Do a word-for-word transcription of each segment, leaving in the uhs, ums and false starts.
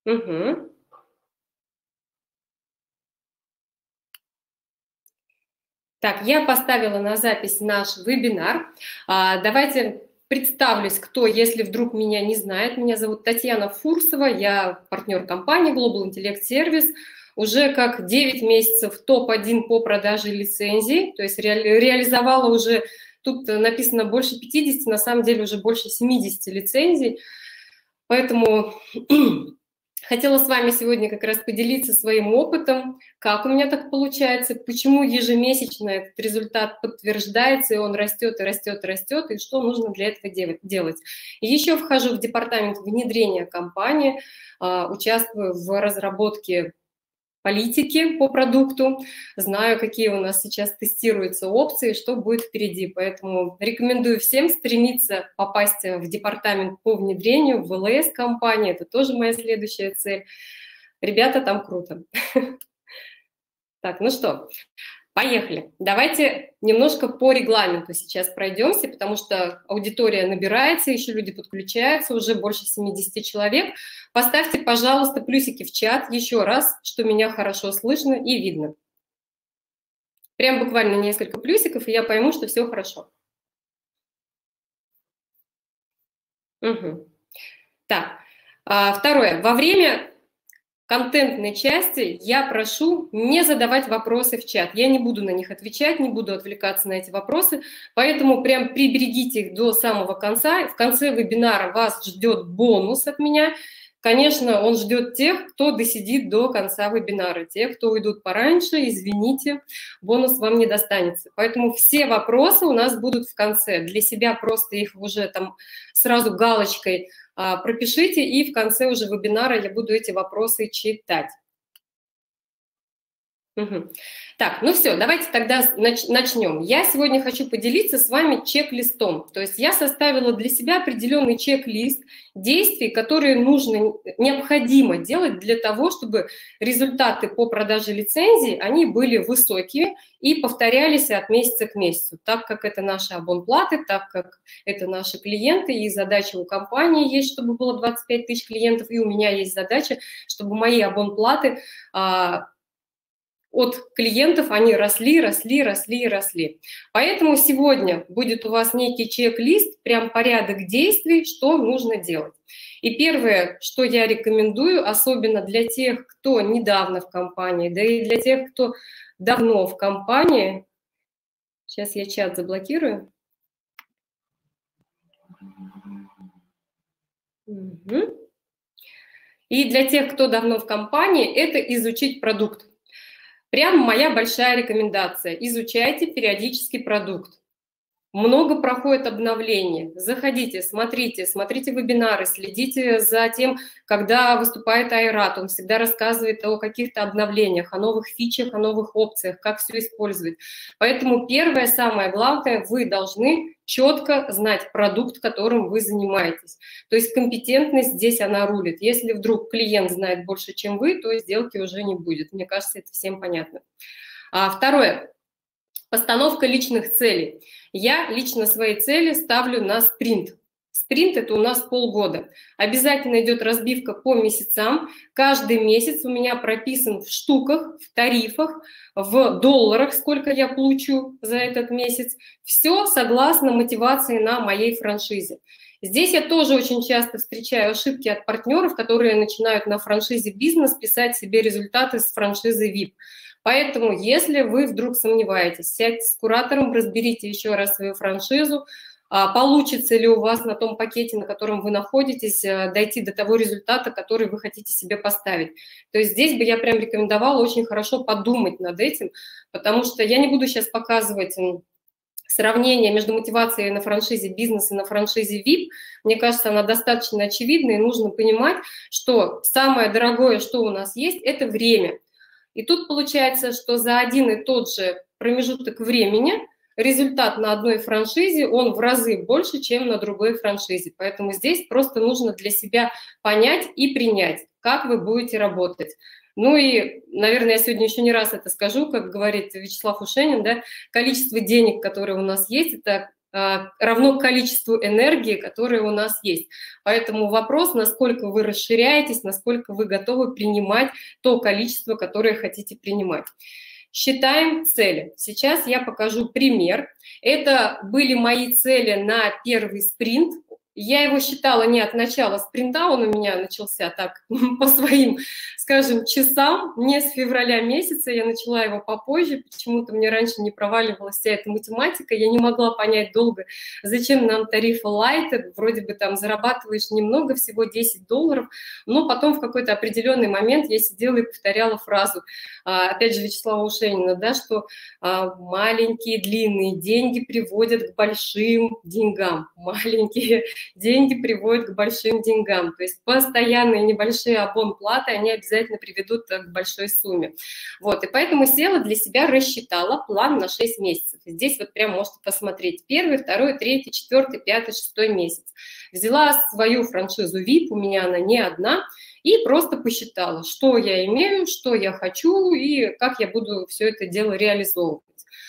Мгм. Так, я поставила на запись наш вебинар. А, Давайте представлюсь, кто, если вдруг меня не знает. Меня зовут Татьяна Фурсова, я партнер компании Global Intellect Service. Уже как девять месяцев топ один по продаже лицензий, то есть ре- реализовала уже, тут написано больше пятидесяти, на самом деле уже больше семидесяти лицензий. Поэтому хотела с вами сегодня как раз поделиться своим опытом, как у меня так получается, почему ежемесячно этот результат подтверждается, и он растет, и растет, и растет, и что нужно для этого делать. И еще вхожу в департамент внедрения компании, а, участвую в разработке политики по продукту, знаю, какие у нас сейчас тестируются опции, что будет впереди. Поэтому рекомендую всем стремиться попасть в департамент по внедрению, в эл эс компании, это тоже моя следующая цель. Ребята, там круто. Так, ну что, поехали. Давайте немножко по регламенту сейчас пройдемся, потому что аудитория набирается, еще люди подключаются, уже больше семидесяти человек. Поставьте, пожалуйста, плюсики в чат еще раз, что меня хорошо слышно и видно. Прям буквально несколько плюсиков, и я пойму, что все хорошо. Угу. Так, а, второе. Во время контентной части я прошу не задавать вопросы в чат. Я не буду на них отвечать, не буду отвлекаться на эти вопросы, поэтому прям приберегите их до самого конца. В конце вебинара вас ждет бонус от меня. Конечно, он ждет тех, кто досидит до конца вебинара. Те, кто уйдут пораньше, извините, бонус вам не достанется. Поэтому все вопросы у нас будут в конце. Для себя просто их уже там сразу галочкой пропишите, и в конце уже вебинара я буду эти вопросы читать. Угу. Так, ну все, давайте тогда начнем. Я сегодня хочу поделиться с вами чек-листом. То есть я составила для себя определенный чек-лист действий, которые нужно, необходимо делать для того, чтобы результаты по продаже лицензий, они были высокие и повторялись от месяца к месяцу, так как это наши абонплаты, так как это наши клиенты, и задача у компании есть, чтобы было двадцать пять тысяч клиентов, и у меня есть задача, чтобы мои абонплаты от клиентов, они росли, росли, росли и росли. Поэтому сегодня будет у вас некий чек-лист, прям порядок действий, что нужно делать. И первое, что я рекомендую, особенно для тех, кто недавно в компании, да и для тех, кто давно в компании, сейчас я чат заблокирую. Угу. И для тех, кто давно в компании, это изучить продукт. Прям моя большая рекомендация. Изучайте периодически продукт. Много проходит обновлений. Заходите, смотрите, смотрите вебинары, следите за тем, когда выступает Айрат. Он всегда рассказывает о каких-то обновлениях, о новых фичах, о новых опциях, как все использовать. Поэтому первое, самое главное, вы должны четко знать продукт, которым вы занимаетесь. То есть компетентность здесь, она рулит. Если вдруг клиент знает больше, чем вы, то сделки уже не будет. Мне кажется, это всем понятно. А второе. Постановка личных целей. Я лично свои цели ставлю на спринт. Спринт – это у нас полгода. Обязательно идет разбивка по месяцам. Каждый месяц у меня прописан в штуках, в тарифах, в долларах, сколько я получу за этот месяц. Все согласно мотивации на моей франшизе. Здесь я тоже очень часто встречаю ошибки от партнеров, которые начинают на франшизе бизнес писать себе результаты с франшизы ви ай пи. Поэтому, если вы вдруг сомневаетесь, сядьте с куратором, разберите еще раз свою франшизу, получится ли у вас на том пакете, на котором вы находитесь, дойти до того результата, который вы хотите себе поставить. То есть здесь бы я прям рекомендовала очень хорошо подумать над этим, потому что я не буду сейчас показывать сравнение между мотивацией на франшизе бизнес и на франшизе ви ай пи. Мне кажется, она достаточно очевидна, и нужно понимать, что самое дорогое, что у нас есть, это время. И тут получается, что за один и тот же промежуток времени результат на одной франшизе, он в разы больше, чем на другой франшизе. Поэтому здесь просто нужно для себя понять и принять, как вы будете работать. Ну и, наверное, я сегодня еще не раз это скажу, как говорит Вячеслав Ушенин, да, количество денег, которые у нас есть, это равно количеству энергии, которая у нас есть. Поэтому вопрос, насколько вы расширяетесь, насколько вы готовы принимать то количество, которое хотите принимать. Считаем цели. Сейчас я покажу пример. Это были мои цели на первый спринт. Я его считала не от начала спринта, он у меня начался так по своим, скажем, часам, не с февраля месяца, я начала его попозже, почему-то мне раньше не проваливалась вся эта математика, я не могла понять долго, зачем нам тарифы лайт, вроде бы там зарабатываешь немного, всего десять долларов, но потом в какой-то определенный момент я сидела и повторяла фразу, опять же, Вячеслава Ушенина, да, что маленькие длинные деньги приводят к большим деньгам, маленькие деньги приводят к большим деньгам. То есть постоянные небольшие абонплаты, они обязательно приведут к большой сумме. Вот, и поэтому села для себя, рассчитала план на шесть месяцев. И здесь вот прям можете посмотреть первый, второй, третий, четвертый, пятый, шестой месяц. Взяла свою франшизу ви ай пи, у меня она не одна, и просто посчитала, что я имею, что я хочу и как я буду все это дело реализовывать.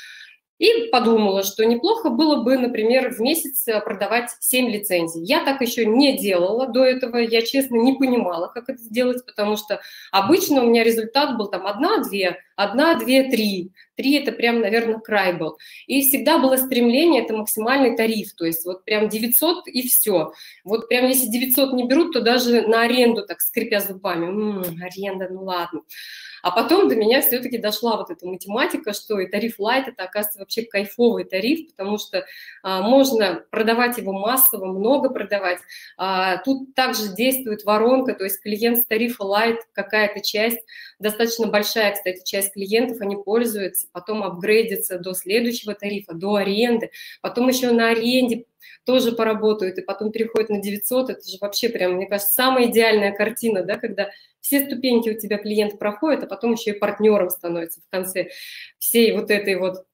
И подумала, что неплохо было бы, например, в месяц продавать семь лицензий. Я так еще не делала до этого, я, честно, не понимала, как это сделать, потому что обычно у меня результат был там одна-две, одна-две, три. Три – это прям, наверное, край был. И всегда было стремление – это максимальный тариф, то есть вот прям девятьсот и все. Вот прям если девятьсот не берут, то даже на аренду так скрипя зубами. М-м, аренда, ну ладно. А потом до меня все-таки дошла вот эта математика, что и тариф лайт – это, оказывается, вообще кайфовый тариф, потому что а, можно продавать его массово, много продавать. А, тут также действует воронка, то есть клиент с тарифа лайт, какая-то часть, достаточно большая, кстати, часть клиентов, они пользуются, потом апгрейдятся до следующего тарифа, до аренды, потом еще на аренде тоже поработают, и потом переходят на девятьсот. Это же вообще прям, мне кажется, самая идеальная картина, да, когда все ступеньки у тебя клиент проходит, а потом еще и партнером становится в конце всей вот этой вот,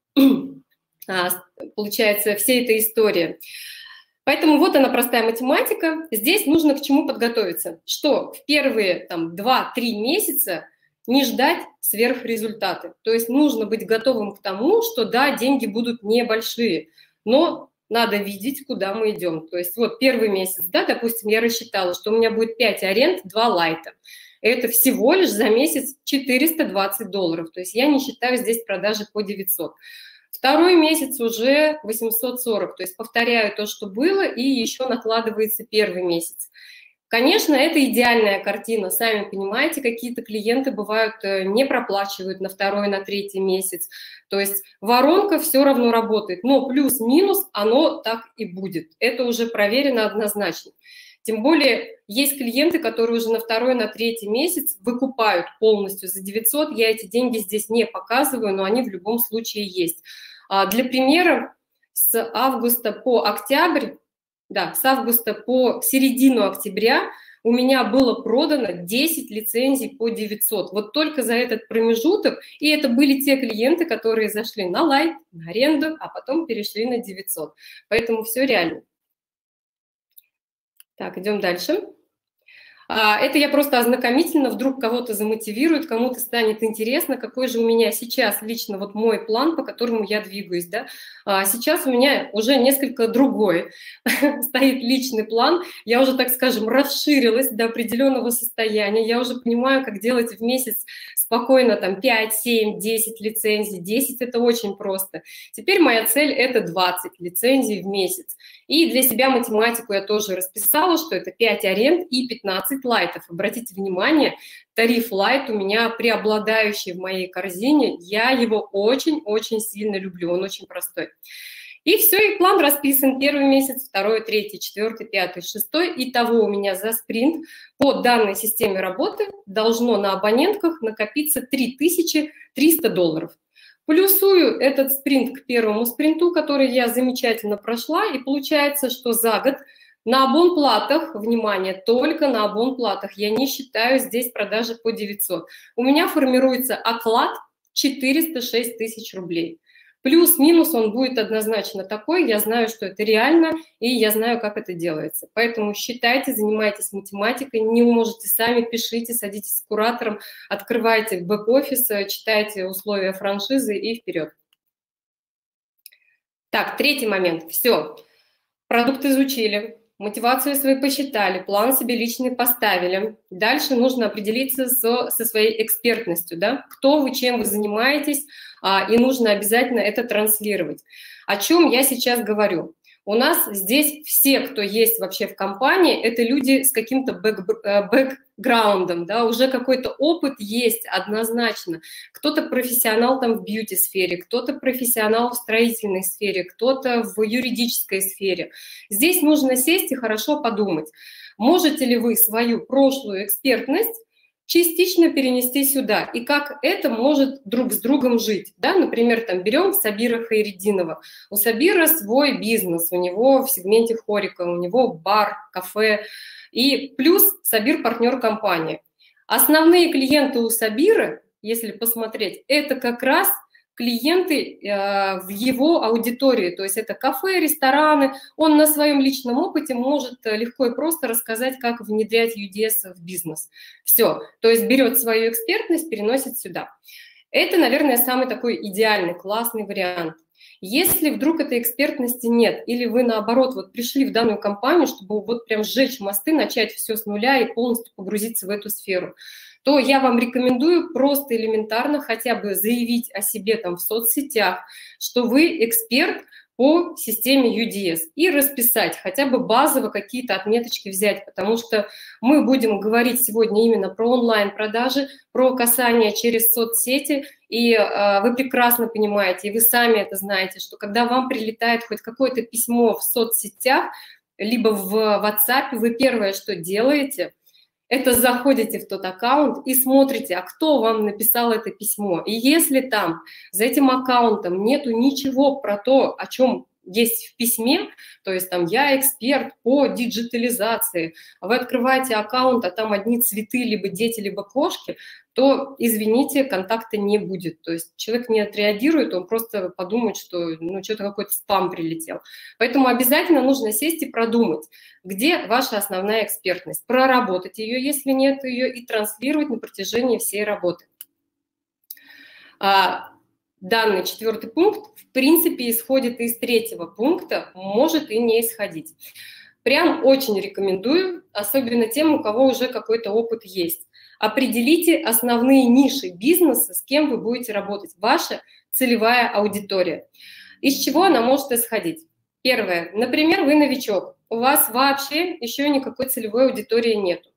получается, всей этой истории. Поэтому вот она простая математика. Здесь нужно к чему подготовиться. Что в первые там два-три месяца не ждать сверхрезультаты. То есть нужно быть готовым к тому, что да, деньги будут небольшие, но надо видеть, куда мы идем. То есть вот первый месяц, да, допустим, я рассчитала, что у меня будет пять аренд, два лайта. Это всего лишь за месяц четыреста двадцать долларов. То есть я не считаю здесь продажи по девятьсот. Второй месяц уже восемьсот сорок. То есть повторяю то, что было, и еще накладывается первый месяц. Конечно, это идеальная картина, сами понимаете, какие-то клиенты бывают не проплачивают на второй, на третий месяц, то есть воронка все равно работает, но плюс-минус оно так и будет, это уже проверено однозначно. Тем более есть клиенты, которые уже на второй, на третий месяц выкупают полностью за девятьсот, я эти деньги здесь не показываю, но они в любом случае есть. Для примера, с августа по октябрь, Да, с августа по середину октября у меня было продано десять лицензий по девятьсот. Вот только за этот промежуток, и это были те клиенты, которые зашли на лайт, на аренду, а потом перешли на девятьсот. Поэтому все реально. Так, идем дальше. Это я просто ознакомительно, вдруг кого-то замотивирует, кому-то станет интересно, какой же у меня сейчас лично вот мой план, по которому я двигаюсь. Да? Сейчас у меня уже несколько другой стоит личный план. Я уже, так скажем, расширилась до определенного состояния. Я уже понимаю, как делать в месяц спокойно там пять, семь, десять лицензий. десять – это очень просто. Теперь моя цель – это двадцать лицензий в месяц. И для себя математику я тоже расписала, что это пять аренд и пятнадцать лайтов. Обратите внимание, тариф лайт у меня преобладающий в моей корзине. Я его очень-очень сильно люблю, он очень простой. И все, и план расписан. Первый месяц, второй, третий, четвертый, пятый, шестой. Итого у меня за спринт по данной системе работы должно на абонентках накопиться три тысячи триста долларов. Плюсую этот спринт к первому спринту, который я замечательно прошла, и получается, что за год на абонплатах, внимание, только на абонплатах, я не считаю здесь продажи по девятьсот, у меня формируется оклад четыреста шесть тысяч рублей. Плюс-минус он будет однозначно такой, я знаю, что это реально, и я знаю, как это делается. Поэтому считайте, занимайтесь математикой, не можете сами, пишите, садитесь с куратором, открывайте бэк-офис, читайте условия франшизы и вперед. Так, третий момент. Все. Продукт изучили, мотивацию свою посчитали, план себе личный поставили. Дальше нужно определиться со, со своей экспертностью, да? Кто вы, чем вы занимаетесь, а, и нужно обязательно это транслировать. О чем я сейчас говорю? У нас здесь все, кто есть вообще в компании, это люди с каким-то бэк, бэкграундом, да, уже какой-то опыт есть однозначно. Кто-то профессионал там в бьюти-сфере, кто-то профессионал в строительной сфере, кто-то в юридической сфере. Здесь нужно сесть и хорошо подумать, можете ли вы свою прошлую экспертность частично перенести сюда, и как это может друг с другом жить. Да? Например, там берем Сабира Хайретдинова. У Сабира свой бизнес, у него в сегменте хорика, у него бар, кафе, и плюс Сабир партнер компании. Основные клиенты у Сабира, если посмотреть, это как раз клиенты э, в его аудитории, то есть это кафе, рестораны. Он на своем личном опыте может легко и просто рассказать, как внедрять ю ди эс в бизнес. Все, то есть берет свою экспертность, переносит сюда. Это, наверное, самый такой идеальный, классный вариант. Если вдруг этой экспертности нет, или вы, наоборот, вот пришли в данную компанию, чтобы вот прям сжечь мосты, начать все с нуля и полностью погрузиться в эту сферу, то я вам рекомендую просто элементарно хотя бы заявить о себе там в соцсетях, что вы эксперт по системе ю ди эс, и расписать, хотя бы базово какие-то отметочки взять, потому что мы будем говорить сегодня именно про онлайн-продажи, про касание через соцсети, и э, вы прекрасно понимаете, и вы сами это знаете, что когда вам прилетает хоть какое-то письмо в соцсетях, либо в WhatsApp, вы первое, что делаете – это заходите в тот аккаунт и смотрите, а кто вам написал это письмо. И если там за этим аккаунтом нету ничего про то, о чем есть в письме, то есть там я эксперт по диджитализации, а вы открываете аккаунт, а там одни цветы, либо дети, либо кошки, то, извините, контакта не будет. То есть человек не отреагирует, он просто подумает, что ну, что-то какой-то спам прилетел. Поэтому обязательно нужно сесть и продумать, где ваша основная экспертность, проработать ее, если нет ее, и транслировать на протяжении всей работы. Данный четвертый пункт, в принципе, исходит из третьего пункта, может и не исходить. Прям очень рекомендую, особенно тем, у кого уже какой-то опыт есть. Определите основные ниши бизнеса, с кем вы будете работать, ваша целевая аудитория. Из чего она может исходить? Первое. Например, вы новичок, у вас вообще еще никакой целевой аудитории нету.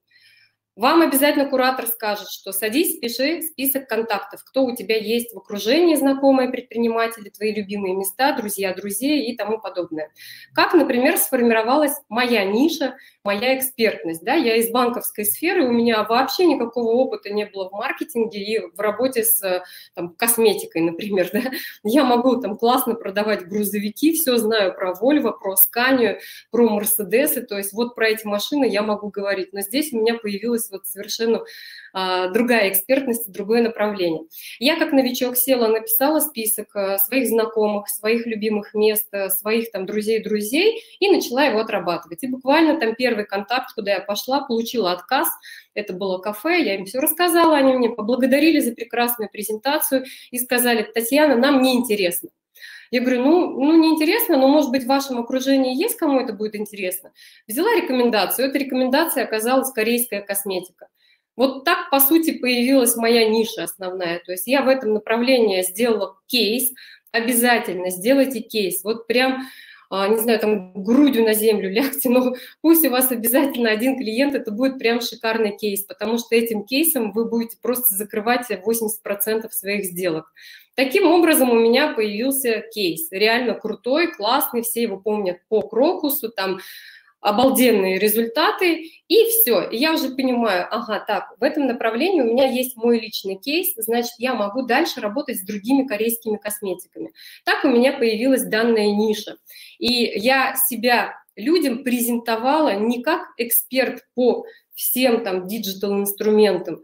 Вам обязательно куратор скажет, что садись, пиши список контактов, кто у тебя есть в окружении, знакомые предприниматели, твои любимые места, друзья друзей и тому подобное. Как, например, сформировалась моя ниша, моя экспертность. Да? Я из банковской сферы, у меня вообще никакого опыта не было в маркетинге и в работе с там, косметикой, например. Да? Я могу там классно продавать грузовики, все знаю про Volvo, про Scania, про Мерседесы, то есть вот про эти машины я могу говорить. Но здесь у меня появилась вот совершенно а, другая экспертность, другое направление. Я как новичок села, написала список а, своих знакомых, своих любимых мест, а, своих там друзей-друзей и начала его отрабатывать. И буквально там первый контакт, куда я пошла, получила отказ. Это было кафе, я им все рассказала, они мне поблагодарили за прекрасную презентацию и сказали: Татьяна, нам не интересно. Я говорю, ну, ну неинтересно, но, может быть, в вашем окружении есть, кому это будет интересно. Взяла рекомендацию, эта рекомендация оказалась корейская косметика. Вот так, по сути, появилась моя ниша основная. То есть я в этом направлении сделала кейс, обязательно сделайте кейс. Вот прям, не знаю, там грудью на землю лягте, но пусть у вас обязательно один клиент, это будет прям шикарный кейс, потому что этим кейсом вы будете просто закрывать восемьдесят процентов своих сделок. Таким образом у меня появился кейс, реально крутой, классный, все его помнят по Крокусу, там обалденные результаты, и все. И я уже понимаю, ага, так, в этом направлении у меня есть мой личный кейс, значит, я могу дальше работать с другими корейскими косметиками. Так у меня появилась данная ниша. И я себя людям презентовала не как эксперт по всем там диджитал-инструментам,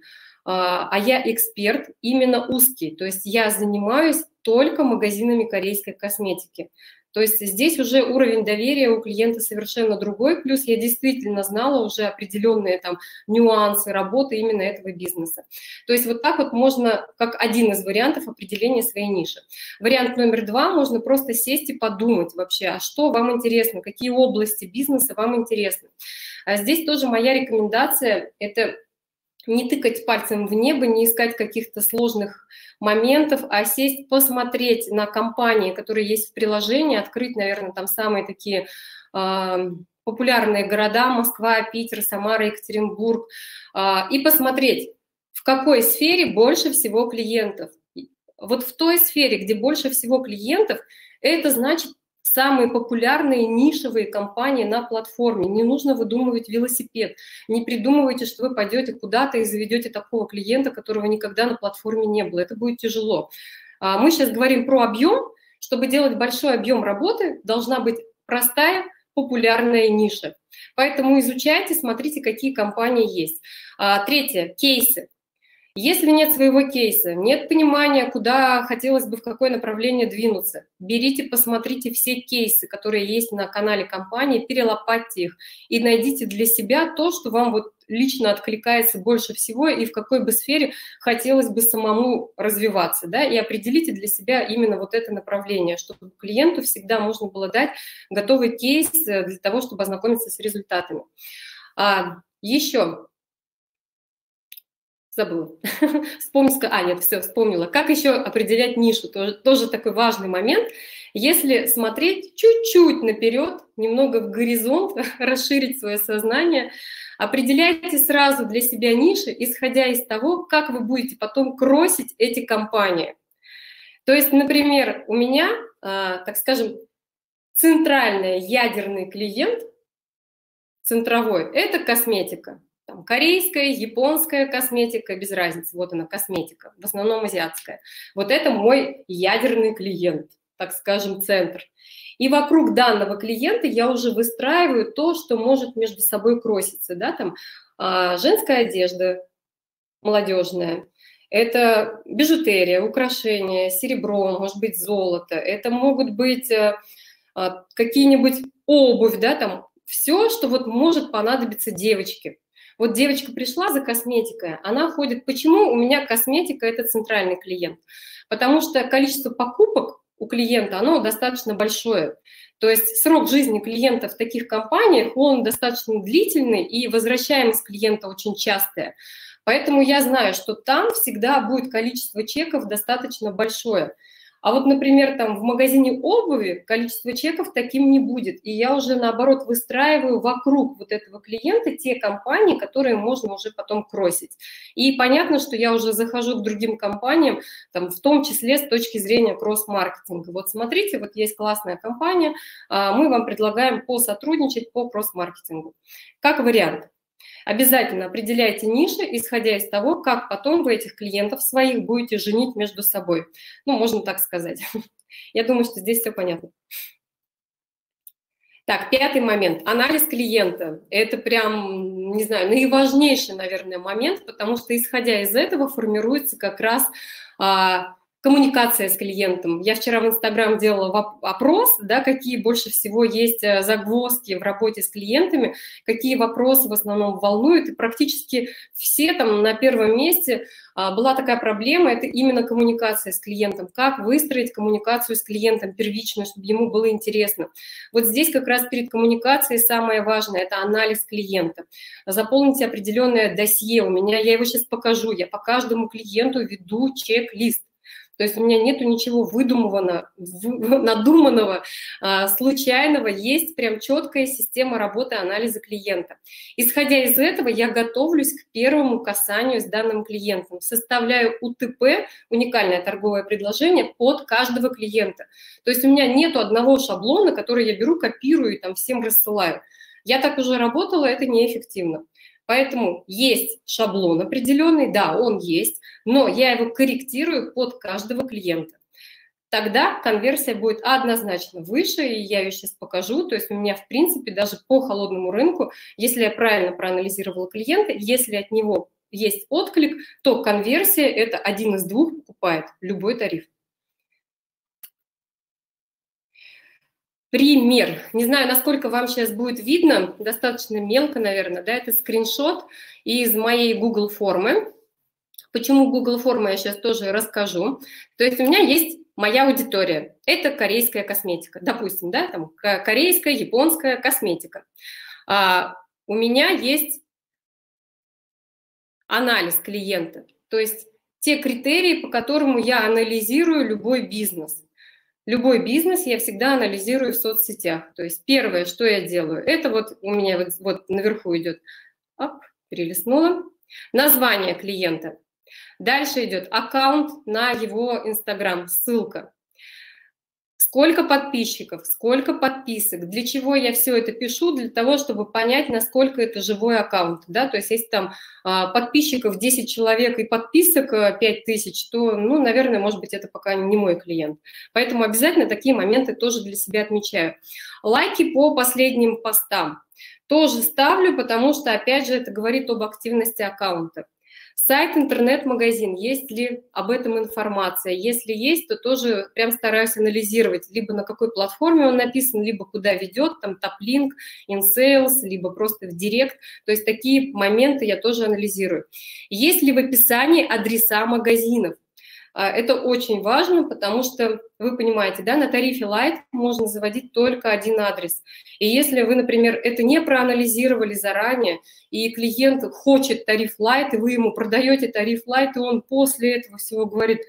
а я эксперт именно узкий, то есть я занимаюсь только магазинами корейской косметики. То есть здесь уже уровень доверия у клиента совершенно другой, плюс я действительно знала уже определенные там нюансы работы именно этого бизнеса. То есть вот так вот можно, как один из вариантов определения своей ниши. Вариант номер два, можно просто сесть и подумать вообще, а что вам интересно, какие области бизнеса вам интересны. А здесь тоже моя рекомендация – это не тыкать пальцем в небо, не искать каких-то сложных моментов, а сесть, посмотреть на компании, которые есть в приложении, открыть, наверное, там самые такие э, популярные города: Москва, Питер, Самара, Екатеринбург, э, и посмотреть, в какой сфере больше всего клиентов. Вот в той сфере, где больше всего клиентов, это значит самые популярные нишевые компании на платформе. Не нужно выдумывать велосипед. Не придумывайте, что вы пойдете куда-то и заведете такого клиента, которого никогда на платформе не было. Это будет тяжело. Мы сейчас говорим про объем. Чтобы делать большой объем работы, должна быть простая, популярная ниша. Поэтому изучайте, смотрите, какие компании есть. Третье. Кейсы. Если нет своего кейса, нет понимания, куда хотелось бы, в какое направление двинуться, берите, посмотрите все кейсы, которые есть на канале компании, перелопатьте их и найдите для себя то, что вам вот лично откликается больше всего и в какой бы сфере хотелось бы самому развиваться, да, и определите для себя именно вот это направление, чтобы клиенту всегда можно было дать готовый кейс для того, чтобы ознакомиться с результатами. А, еще... Забыла. Вспомнила. А, нет, все, вспомнила. Как еще определять нишу? Тоже, тоже такой важный момент. Если смотреть чуть-чуть наперед, немного в горизонт, расширить свое сознание, определяйте сразу для себя ниши, исходя из того, как вы будете потом кроссить эти компании. То есть, например, у меня, так скажем, центральный ядерный клиент, центровой, это косметика. Там, корейская, японская косметика, без разницы, вот она, косметика, в основном азиатская. Вот это мой ядерный клиент, так скажем, центр. И вокруг данного клиента я уже выстраиваю то, что может между собой кросситься. Да? Там, а, женская одежда молодежная, это бижутерия, украшения, серебро, может быть, золото, это могут быть а, какие-нибудь обувь, да, там, все, что вот может понадобиться девочке. Вот девочка пришла за косметикой, она ходит. Почему у меня косметика – это центральный клиент? Потому что количество покупок у клиента, оно достаточно большое. То есть срок жизни клиента в таких компаниях, он достаточно длительный, и возвращаемость клиента очень частая. Поэтому я знаю, что там всегда будет количество чеков достаточно большое. А вот, например, там в магазине обуви количество чеков таким не будет. И я уже, наоборот, выстраиваю вокруг вот этого клиента те компании, которые можно уже потом кроссить. И понятно, что я уже захожу к другим компаниям, там, в том числе с точки зрения кросс-маркетинга. Вот смотрите, вот есть классная компания, мы вам предлагаем посотрудничать по кросс-маркетингу. Как вариант. Обязательно определяйте ниши, исходя из того, как потом вы этих клиентов своих будете женить между собой. Ну, можно так сказать. Я думаю, что здесь все понятно. Так, пятый момент. Анализ клиента. Это прям, не знаю, наиважнейший, наверное, момент, потому что, исходя из этого, формируется как раз а, коммуникация с клиентом. Я вчера в Инстаграм делала опрос, да, какие больше всего есть загвоздки в работе с клиентами, какие вопросы в основном волнуют, и практически все там на первом месте а, была такая проблема, это именно коммуникация с клиентом, как выстроить коммуникацию с клиентом первично, чтобы ему было интересно. Вот здесь как раз перед коммуникацией самое важное – это анализ клиента. Заполните определенное досье, у меня, я его сейчас покажу, я по каждому клиенту веду чек-лист. То есть у меня нету ничего выдуманного, надуманного, случайного, есть прям четкая система работы анализа клиента. Исходя из этого, я готовлюсь к первому касанию с данным клиентом, составляю У Т П, уникальное торговое предложение, под каждого клиента. То есть у меня нету одного шаблона, который я беру, копирую и там всем рассылаю. Я так уже работала, это неэффективно. Поэтому есть шаблон определенный, да, он есть, но я его корректирую под каждого клиента. Тогда конверсия будет однозначно выше, и я ее сейчас покажу. То есть у меня, в принципе, даже по холодному рынку, если я правильно проанализировала клиента, если от него есть отклик, то конверсия – это один из двух покупает любой тариф. Пример. Не знаю, насколько вам сейчас будет видно, достаточно мелко, наверное, да, это скриншот из моей Google формы. Почему Google форма, я сейчас тоже расскажу. То есть у меня есть моя аудитория. Это корейская косметика, допустим, да, там корейская, японская косметика. А, у меня есть анализ клиента, то есть те критерии, по которым я анализирую любой бизнес. Любой бизнес я всегда анализирую в соцсетях. То есть первое, что я делаю, это вот у меня вот, вот наверху идет, оп, перелистнула, название клиента. Дальше идет аккаунт на его Инстаграм, ссылка. Сколько подписчиков, сколько подписок, для чего я все это пишу, для того, чтобы понять, насколько это живой аккаунт, да, то есть если там а, подписчиков десять человек и подписок пять тысяч, то, ну, наверное, может быть, это пока не мой клиент. Поэтому обязательно такие моменты тоже для себя отмечаю. Лайки по последним постам тоже ставлю, потому что, опять же, это говорит об активности аккаунта. Сайт, интернет-магазин, есть ли об этом информация? Если есть, то тоже прям стараюсь анализировать, либо на какой платформе он написан, либо куда ведет, там топ-линк, InSales, либо просто в директ. То есть такие моменты я тоже анализирую. Есть ли в описании адреса магазинов? Это очень важно, потому что, вы понимаете, да, на тарифе Light можно заводить только один адрес. И если вы, например, это не проанализировали заранее, и клиент хочет тариф Light, и вы ему продаете тариф Light, и он после этого всего говорит: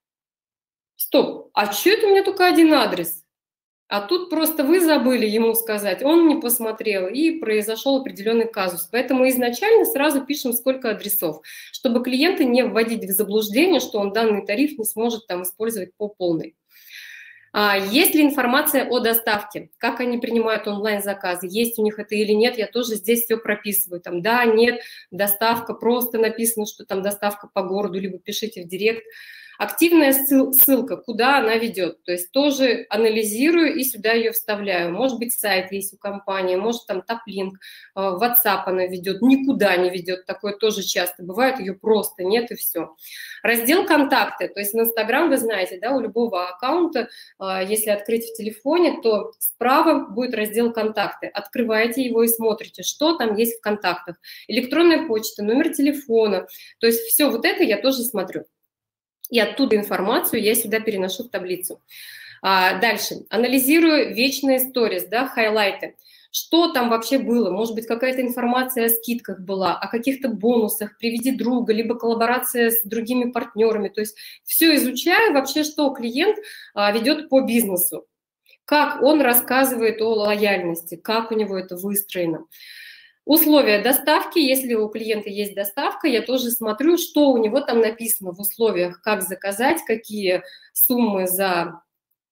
стоп, а что это у меня только один адрес? А тут просто вы забыли ему сказать, он не посмотрел, и произошел определенный казус. Поэтому изначально сразу пишем, сколько адресов, чтобы клиента не вводить в заблуждение, что он данный тариф не сможет там использовать по полной. А, есть ли информация о доставке? Как они принимают онлайн-заказы? Есть у них это или нет? Я тоже здесь все прописываю. Там да, нет, доставка, просто написано, что там доставка по городу, либо пишите в директ. Активная ссылка, куда она ведет, то есть тоже анализирую и сюда ее вставляю. Может быть, сайт есть у компании, может там топ-линк, WhatsApp она ведет, никуда не ведет, такое тоже часто бывает, ее просто нет и все. Раздел «Контакты», то есть в Instagram, вы знаете, да, у любого аккаунта, если открыть в телефоне, то справа будет раздел «Контакты». Открываете его и смотрите, что там есть в контактах. Электронная почта, номер телефона, то есть все вот это я тоже смотрю. И оттуда информацию я сюда переношу в таблицу. А, дальше. Анализирую вечные сторис, да, хайлайты. Что там вообще было? Может быть, какая-то информация о скидках была, о каких-то бонусах, приведи друга, либо коллаборация с другими партнерами. То есть все изучаю вообще, что клиент а, ведет по бизнесу, как он рассказывает о лояльности, как у него это выстроено. Условия доставки, если у клиента есть доставка, я тоже смотрю, что у него там написано в условиях, как заказать, какие суммы за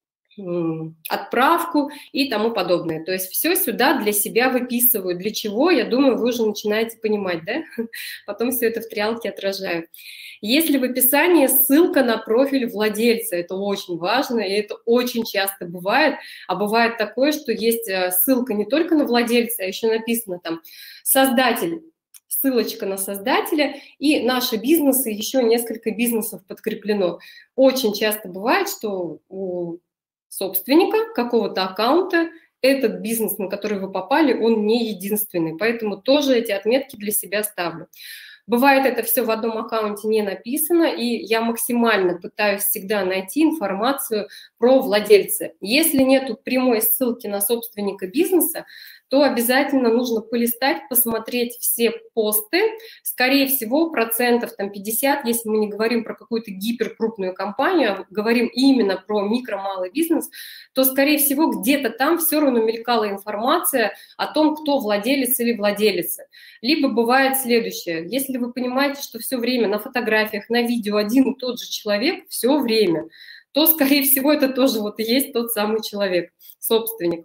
отправку и тому подобное. То есть все сюда для себя выписываю. Для чего, я думаю, вы уже начинаете понимать, да? Потом все это в триалке отражаю. Если в описании ссылка на профиль владельца, это очень важно, и это очень часто бывает. А бывает такое, что есть ссылка не только на владельца, а еще написано там «создатель», ссылочка на создателя, и наши бизнесы, еще несколько бизнесов подкреплено. Очень часто бывает, что у собственника какого-то аккаунта этот бизнес, на который вы попали, он не единственный, поэтому тоже эти отметки для себя ставлю. Бывает, это все в одном аккаунте не написано, и я максимально пытаюсь всегда найти информацию про владельца. Если нет прямой ссылки на собственника бизнеса, то обязательно нужно полистать, посмотреть все посты. Скорее всего, процентов там пятьдесят, если мы не говорим про какую-то гиперкрупную компанию, а говорим именно про микро-малый бизнес, то, скорее всего, где-то там все равно мелькала информация о том, кто владелец или владелица. Либо бывает следующее. Если вы понимаете, что все время на фотографиях, на видео один и тот же человек, все время, то, скорее всего, это тоже вот и есть тот самый человек, собственник.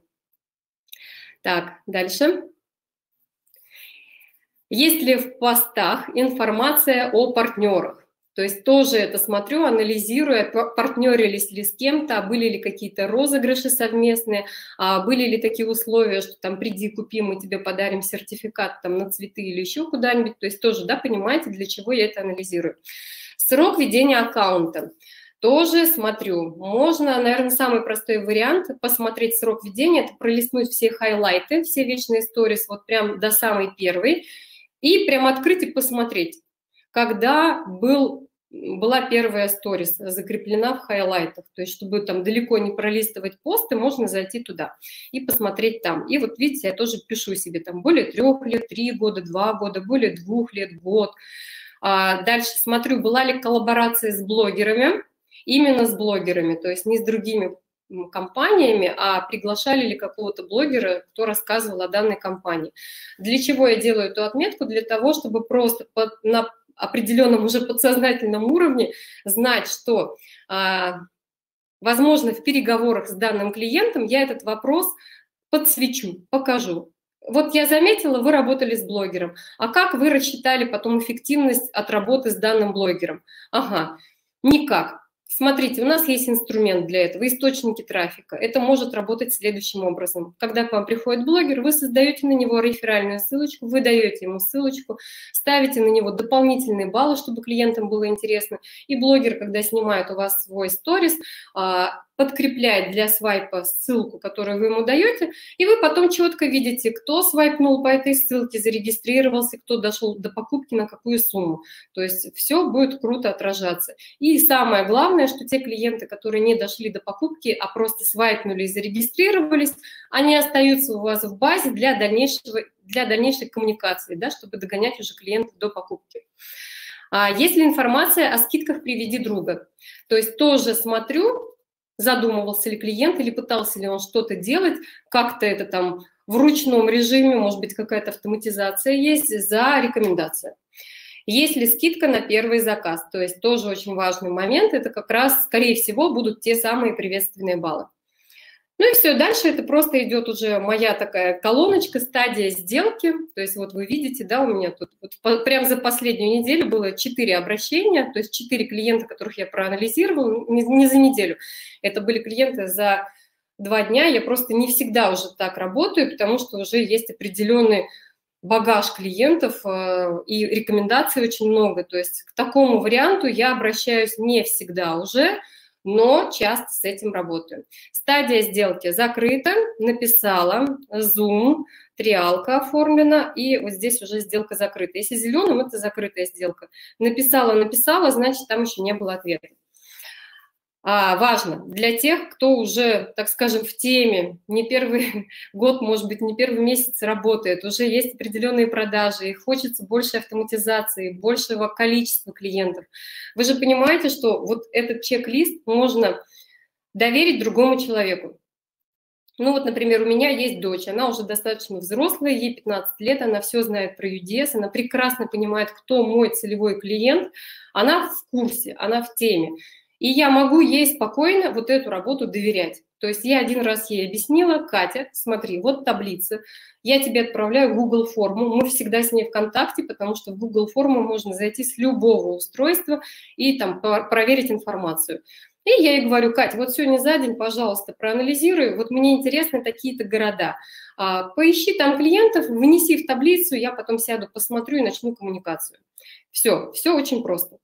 Так, дальше. Есть ли в постах информация о партнерах? То есть тоже это смотрю, анализирую, партнерились ли с кем-то, были ли какие-то розыгрыши совместные, были ли такие условия, что там приди, купи, мы тебе подарим сертификат там на цветы или еще куда-нибудь. То есть тоже, да, понимаете, для чего я это анализирую. Срок ведения аккаунта. Тоже смотрю. Можно, наверное, самый простой вариант посмотреть срок ведения, это пролистнуть все хайлайты, все вечные сторис, вот прям до самой первой, и прям открыть и посмотреть, когда был, была первая сторис закреплена в хайлайтах. То есть, чтобы там далеко не пролистывать посты, можно зайти туда и посмотреть там. И вот видите, я тоже пишу себе там более трех лет, три года, два года, более двух лет, год. А дальше смотрю, была ли коллаборация с блогерами, именно с блогерами, то есть не с другими компаниями, а приглашали ли какого-то блогера, кто рассказывал о данной компании. Для чего я делаю эту отметку? Для того, чтобы просто под, на определенном уже подсознательном уровне знать, что, а, возможно, в переговорах с данным клиентом я этот вопрос подсвечу, покажу. Вот я заметила, вы работали с блогером. А как вы рассчитали потом эффективность от работы с данным блогером? Ага, никак. Смотрите, у нас есть инструмент для этого, источники трафика. Это может работать следующим образом. Когда к вам приходит блогер, вы создаете на него реферальную ссылочку, вы даете ему ссылочку, ставите на него дополнительные баллы, чтобы клиентам было интересно. И блогер, когда снимает у вас свой сторис, подкрепляет для свайпа ссылку, которую вы ему даете, и вы потом четко видите, кто свайпнул по этой ссылке, зарегистрировался, кто дошел до покупки, на какую сумму. То есть все будет круто отражаться. И самое главное, что те клиенты, которые не дошли до покупки, а просто свайпнули и зарегистрировались, они остаются у вас в базе для дальнейшего, для дальнейшей коммуникации, да, чтобы догонять уже клиентов до покупки. А есть ли информация о скидках «Приведи друга»? То есть тоже смотрю, задумывался ли клиент или пытался ли он что-то делать, как-то это там в ручном режиме, может быть, какая-то автоматизация есть, за рекомендацию. Есть ли скидка на первый заказ? То есть тоже очень важный момент, это как раз, скорее всего, будут те самые приветственные баллы. Ну и все, дальше это просто идет уже моя такая колоночка, стадия сделки. То есть вот вы видите, да, у меня тут вот прямо за последнюю неделю было четыре обращения, то есть четыре клиента, которых я проанализировала, не, не за неделю. Это были клиенты за два дня. Я просто не всегда уже так работаю, потому что уже есть определенный багаж клиентов и рекомендаций очень много. То есть к такому варианту я обращаюсь не всегда уже, но часто с этим работаю. Стадия сделки закрыта, написала, Zoom, триалка оформлена, и вот здесь уже сделка закрыта. Если зеленым, это закрытая сделка. Написала, написала, значит, там еще не было ответа. А, важно для тех, кто уже, так скажем, в теме, не первый год, может быть, не первый месяц работает, уже есть определенные продажи, и хочется больше автоматизации, большего количества клиентов. Вы же понимаете, что вот этот чек-лист можно доверить другому человеку. Ну вот, например, у меня есть дочь, она уже достаточно взрослая, ей пятнадцать лет, она все знает про ю ди эс, она прекрасно понимает, кто мой целевой клиент, она в курсе, она в теме. И я могу ей спокойно вот эту работу доверять. То есть я один раз ей объяснила: Катя, смотри, вот таблица, я тебе отправляю Google форму, мы всегда с ней в контакте, потому что в Google форму можно зайти с любого устройства и там проверить информацию. И я ей говорю: Катя, вот сегодня за день, пожалуйста, проанализируй, вот мне интересны такие-то города. Поищи там клиентов, внеси в таблицу, я потом сяду, посмотрю и начну коммуникацию. Все, все очень просто.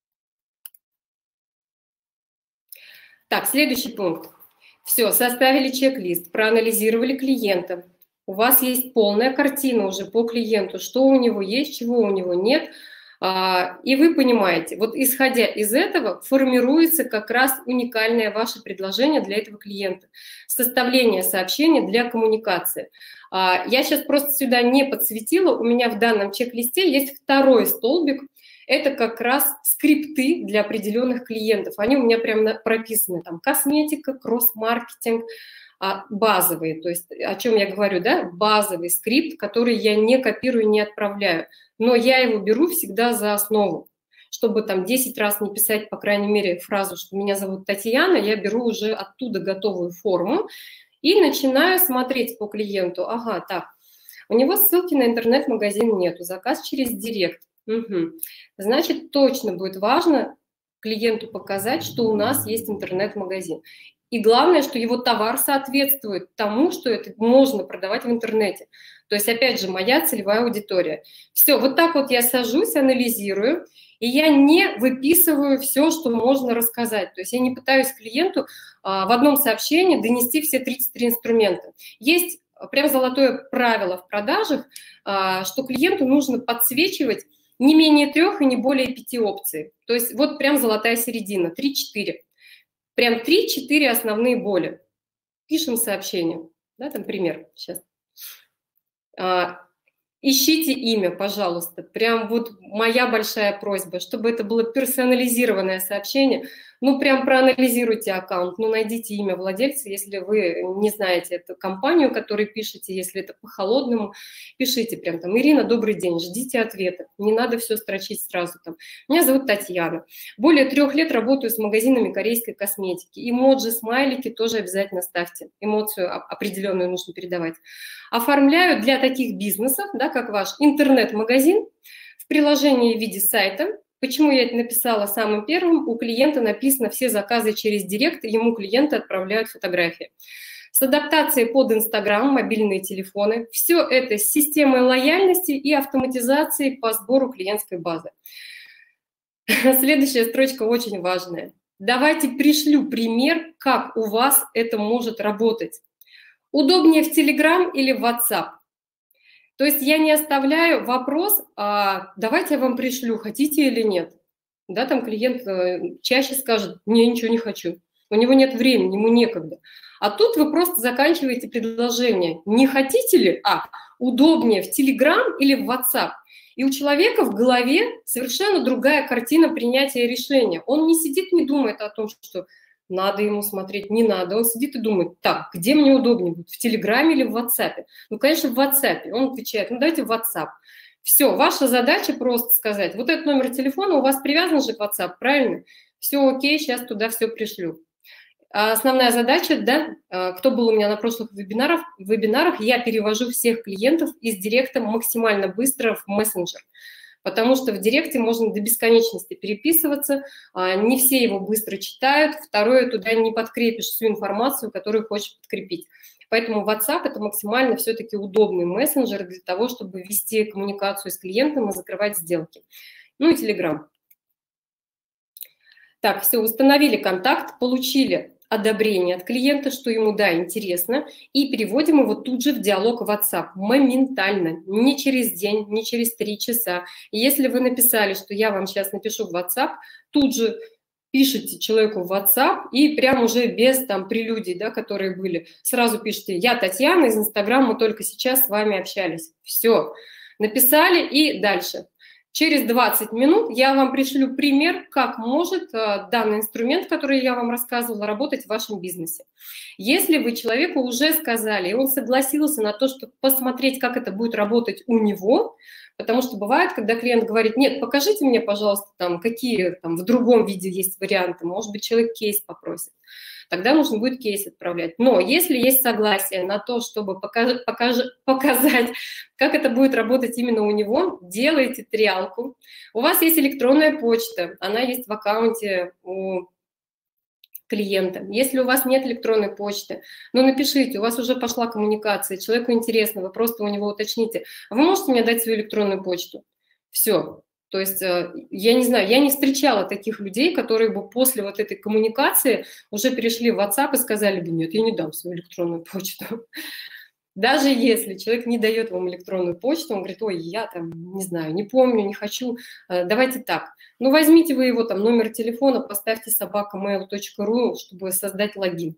Так, следующий пункт. Все, составили чек-лист, проанализировали клиента. У вас есть полная картина уже по клиенту, что у него есть, чего у него нет. И вы понимаете, вот исходя из этого формируется как раз уникальное ваше предложение для этого клиента. Составление сообщения для коммуникации. Я сейчас просто сюда не подсветила, у меня в данном чек-листе есть второй столбик. Это как раз скрипты для определенных клиентов. Они у меня прям прописаны. Там косметика, кросс-маркетинг, базовые. То есть о чем я говорю, да? Базовый скрипт, который я не копирую, не отправляю. Но я его беру всегда за основу. Чтобы там десять раз не писать, по крайней мере, фразу, что меня зовут Татьяна, я беру уже оттуда готовую форму и начинаю смотреть по клиенту. Ага, так, у него ссылки на интернет-магазин нету, заказ через директ. Угу. Значит, точно будет важно клиенту показать, что у нас есть интернет-магазин. И главное, что его товар соответствует тому, что это можно продавать в интернете. То есть, опять же, моя целевая аудитория. Все, вот так вот я сажусь, анализирую, и я не выписываю все, что можно рассказать. То есть я не пытаюсь клиенту а, в одном сообщении донести все тридцать три инструмента. Есть прям золотое правило в продажах, а, что клиенту нужно подсвечивать не менее трех и не более пяти опций. То есть вот прям золотая середина, три-четыре. Прям три-четыре основные боли. Пишем сообщение. Да, там пример сейчас. А, ищите имя, пожалуйста. Прям вот моя большая просьба, чтобы это было персонализированное сообщение. Ну, прям проанализируйте аккаунт, ну, найдите имя владельца, если вы не знаете эту компанию, которой пишете, если это по-холодному, пишите прям там: Ирина, добрый день, ждите ответа. Не надо все строчить сразу там. Меня зовут Татьяна. Более трех лет работаю с магазинами корейской косметики. Эмоджи, смайлики тоже обязательно ставьте. Эмоцию определенную нужно передавать. Оформляю для таких бизнесов, да, как ваш, интернет-магазин в приложении в виде сайта. Почему я это написала самым первым? У клиента написано все заказы через директ, ему клиенты отправляют фотографии. С адаптацией под Инстаграм, мобильные телефоны. Все это с системой лояльности и автоматизацией по сбору клиентской базы. Следующая строчка очень важная. Давайте пришлю пример, как у вас это может работать. Удобнее в Telegram или в WhatsApp? То есть я не оставляю вопрос, а давайте я вам пришлю, хотите или нет. Да, там клиент чаще скажет: не, ничего не хочу. У него нет времени, ему некогда. А тут вы просто заканчиваете предложение. Не хотите ли? А, удобнее в Telegram или в WhatsApp? И у человека в голове совершенно другая картина принятия решения. Он не сидит, не думает о том, что надо ему смотреть, не надо. Он сидит и думает: так, где мне удобнее будет, в Телеграме или в WhatsApp? Ну, конечно, в WhatsApp. Он отвечает: ну, давайте в WhatsApp. Все, ваша задача просто сказать: вот этот номер телефона у вас привязан же к WhatsApp, правильно? Все окей, сейчас туда все пришлю. А основная задача, да, кто был у меня на прошлых вебинарах, вебинарах, я перевожу всех клиентов из директа максимально быстро в мессенджер. Потому что в директе можно до бесконечности переписываться, не все его быстро читают, второе, туда не подкрепишь всю информацию, которую хочешь подкрепить. Поэтому WhatsApp – это максимально все-таки удобный мессенджер для того, чтобы вести коммуникацию с клиентом и закрывать сделки. Ну и Telegram. Так, все, установили контакт, получили одобрение от клиента, что ему, да, интересно, и переводим его тут же в диалог в WhatsApp моментально, не через день, не через три часа. И если вы написали, что я вам сейчас напишу в WhatsApp, тут же пишите человеку в WhatsApp и прям уже без там прелюдий, да, которые были, сразу пишите: я Татьяна из Инстаграма, мы только сейчас с вами общались. Все, написали и дальше. Через двадцать минут я вам пришлю пример, как может данный инструмент, который я вам рассказывала, работать в вашем бизнесе. Если вы человеку уже сказали, и он согласился на то, чтобы посмотреть, как это будет работать у него, потому что бывает, когда клиент говорит: нет, покажите мне, пожалуйста, там, какие там, в другом виде есть варианты, может быть, человек кейс попросит. Тогда нужно будет кейс отправлять. Но если есть согласие на то, чтобы покаж, покаж, показать, как это будет работать именно у него, делайте триалку. У вас есть электронная почта, она есть в аккаунте у клиента. Если у вас нет электронной почты, ну напишите, у вас уже пошла коммуникация, человеку интересно, вы просто у него уточните: вы можете мне дать свою электронную почту? Все. То есть, я не знаю, я не встречала таких людей, которые бы после вот этой коммуникации уже перешли в WhatsApp и сказали бы: нет, я не дам свою электронную почту. Даже если человек не дает вам электронную почту, он говорит: ой, я там, не знаю, не помню, не хочу, давайте так. Ну, возьмите вы его там номер телефона, поставьте собака мейл точка ру, чтобы создать логин.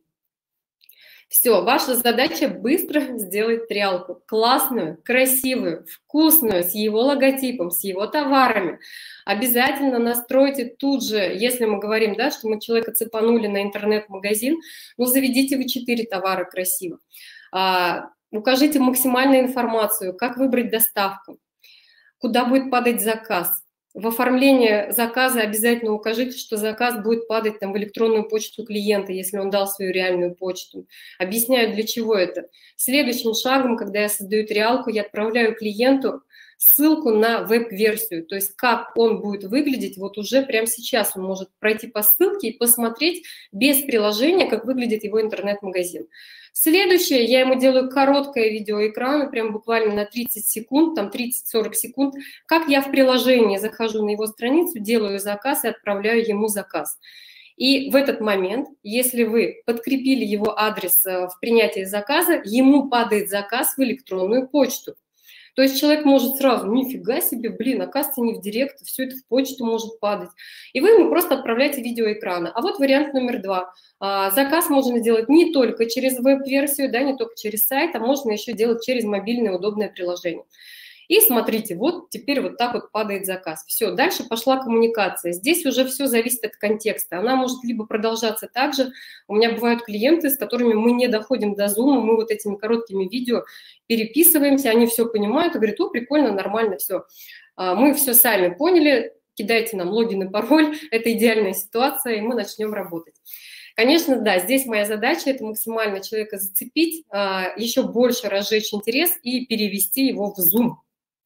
Все, ваша задача быстро сделать триалку. Классную, красивую, вкусную, с его логотипом, с его товарами. Обязательно настройте тут же, если мы говорим, да, что мы человека цепанули на интернет-магазин, ну, заведите вы четыре товара красиво. А, укажите максимальную информацию, как выбрать доставку, куда будет падать заказ. В оформлении заказа обязательно укажите, что заказ будет падать там в электронную почту клиента, если он дал свою реальную почту. Объясняю, для чего это. Следующим шагом, когда я создаю триалку, я отправляю клиенту ссылку на веб-версию, то есть как он будет выглядеть, вот уже прямо сейчас он может пройти по ссылке и посмотреть без приложения, как выглядит его интернет-магазин. Следующее, я ему делаю короткое видеоэкран, прям буквально на тридцать секунд, там тридцать-сорок секунд, как я в приложении захожу на его страницу, делаю заказ и отправляю ему заказ. И в этот момент, если вы подкрепили его адрес в принятии заказа, ему падает заказ в электронную почту. То есть человек может сразу, нифига себе, блин, оказывается, не в директ, все это в почту может падать. И вы ему просто отправляете видеоэкрана. А вот вариант номер два. Заказ можно делать не только через веб-версию, да, не только через сайт, а можно еще делать через мобильное удобное приложение. И смотрите, вот теперь вот так вот падает заказ. Все, дальше пошла коммуникация. Здесь уже все зависит от контекста. Она может либо продолжаться так же. У меня бывают клиенты, с которыми мы не доходим до зума, мы вот этими короткими видео переписываемся, они все понимают и говорят, о, прикольно, нормально, все. Мы все сами поняли, кидайте нам логин и пароль, это идеальная ситуация, и мы начнем работать. Конечно, да, здесь моя задача – это максимально человека зацепить, еще больше разжечь интерес и перевести его в Zoom.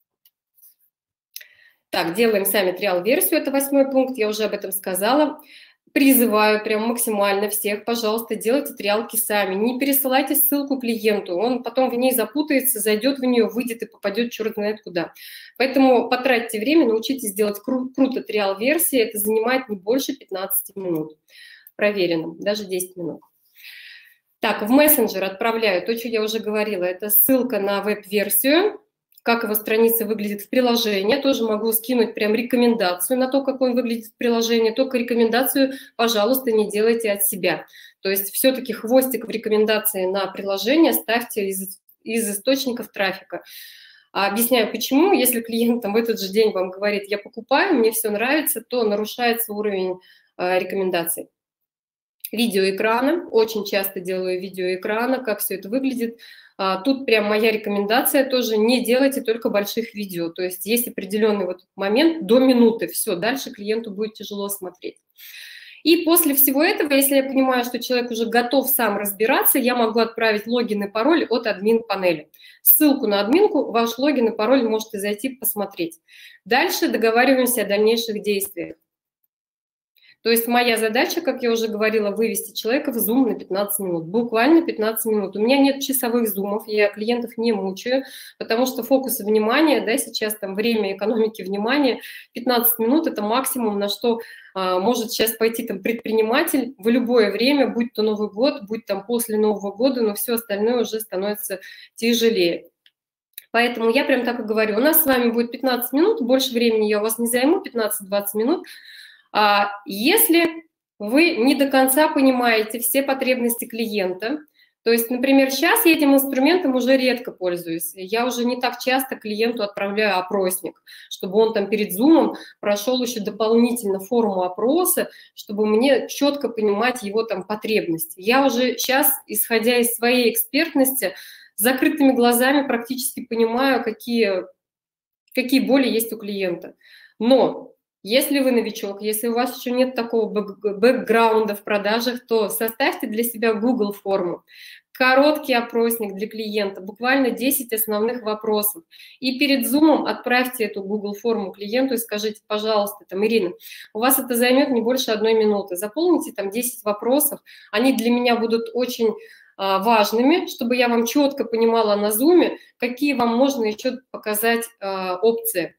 Так, делаем сами триал-версию, это восьмой пункт, я уже об этом сказала. Призываю прям максимально всех, пожалуйста, делайте триалки сами, не пересылайте ссылку клиенту, он потом в ней запутается, зайдет в нее, выйдет и попадет черт знает куда. Поэтому потратьте время, научитесь делать кру круто триал-версии, это занимает не больше пятнадцати минут. Проверено, даже десять минут. Так, в мессенджер отправляю то, что я уже говорила, это ссылка на веб-версию, как его страница выглядит в приложении. Тоже могу скинуть прям рекомендацию на то, как он выглядит в приложении. Только рекомендацию, пожалуйста, не делайте от себя. То есть все-таки хвостик в рекомендации на приложение ставьте из, из источников трафика. А объясняю, почему. Если клиент там в этот же день вам говорит, я покупаю, мне все нравится, то нарушается уровень э, рекомендаций. Видеоэкрана. Очень часто делаю видеоэкрана, как все это выглядит. Тут прям моя рекомендация тоже: не делайте только больших видео. То есть есть определенный вот момент до минуты, все, дальше клиенту будет тяжело смотреть. И после всего этого, если я понимаю, что человек уже готов сам разбираться, я могу отправить логин и пароль от админ-панели. Ссылку на админку, ваш логин и пароль можете зайти посмотреть. Дальше договариваемся о дальнейших действиях. То есть моя задача, как я уже говорила, вывести человека в зум на пятнадцать минут, буквально пятнадцать минут. У меня нет часовых зумов, я клиентов не мучаю, потому что фокус внимания, да, сейчас там время экономики внимания, пятнадцать минут – это максимум, на что а, может сейчас пойти там предприниматель в любое время, будь то Новый год, будь там после Нового года, но все остальное уже становится тяжелее. Поэтому я прям так и говорю, у нас с вами будет пятнадцать минут, больше времени я у вас не займу, пятнадцать-двадцать минут. А если вы не до конца понимаете все потребности клиента, то есть, например, сейчас я этим инструментом уже редко пользуюсь, я уже не так часто клиенту отправляю опросник, чтобы он там перед зумом прошел еще дополнительно форму опроса, чтобы мне четко понимать его там потребности. Я уже сейчас, исходя из своей экспертности, с закрытыми глазами практически понимаю, какие, какие боли есть у клиента. Но если вы новичок, если у вас еще нет такого бэкграунда в продажах, то составьте для себя Google форму, короткий опросник для клиента, буквально десять основных вопросов. И перед зумом отправьте эту Google форму клиенту и скажите, пожалуйста, там, Ирина, у вас это займет не больше одной минуты, заполните там десять вопросов, они для меня будут очень а, важными, чтобы я вам четко понимала на зуме, какие вам можно еще показать а, опции.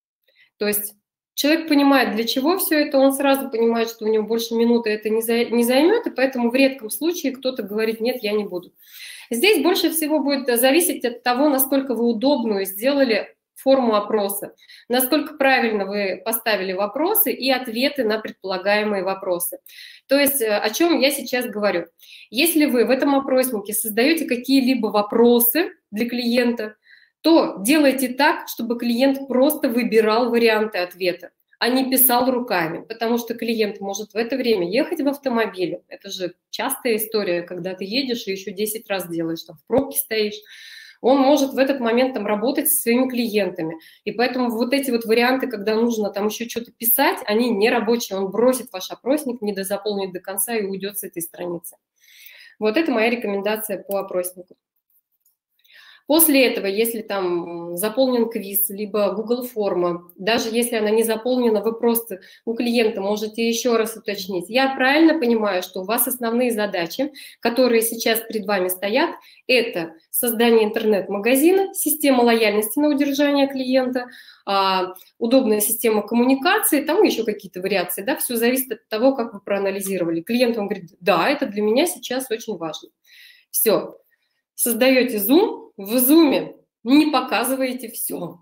То есть человек понимает, для чего все это, он сразу понимает, что у него больше минуты это не займет, и поэтому в редком случае кто-то говорит, нет, я не буду. Здесь больше всего будет зависеть от того, насколько вы удобную сделали форму опроса, насколько правильно вы поставили вопросы и ответы на предполагаемые вопросы. То есть о чем я сейчас говорю. Если вы в этом опроснике создаете какие-либо вопросы для клиента, то делайте так, чтобы клиент просто выбирал варианты ответа, а не писал руками, потому что клиент может в это время ехать в автомобиле. Это же частая история, когда ты едешь и еще десять раз делаешь, там в пробке стоишь. Он может в этот момент там работать со своими клиентами. И поэтому вот эти вот варианты, когда нужно там еще что-то писать, они не рабочие. Он бросит ваш опросник, не дозаполнит до конца и уйдет с этой страницы. Вот это моя рекомендация по опроснику. После этого, если там заполнен квиз, либо Google форма, даже если она не заполнена, вы просто у клиента можете еще раз уточнить. Я правильно понимаю, что у вас основные задачи, которые сейчас перед вами стоят, это создание интернет-магазина, система лояльности на удержание клиента, удобная система коммуникации, там еще какие-то вариации, да, все зависит от того, как вы проанализировали. Клиент вам говорит, да, это для меня сейчас очень важно. Все. Создаете Zoom, в Zoom не показываете все.